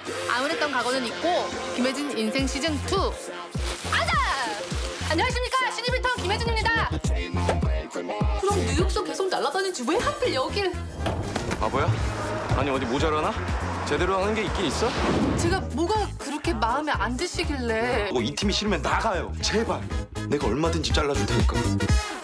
아무랬던 과거는 잊고 김혜진 인생 시즌2 아자! 안녕하십니까, 신입 인턴 김혜진입니다. 그럼 뉴욕서 계속 날아다니지 왜 하필 여길? 바보야? 아니 어디 모자라나? 제대로 하는 게 있긴 있어? 제가 뭐가 그렇게 마음에 안 드시길래. 이 팀이 싫으면 나가요. 제발. 내가 얼마든지 잘라줄 테니까.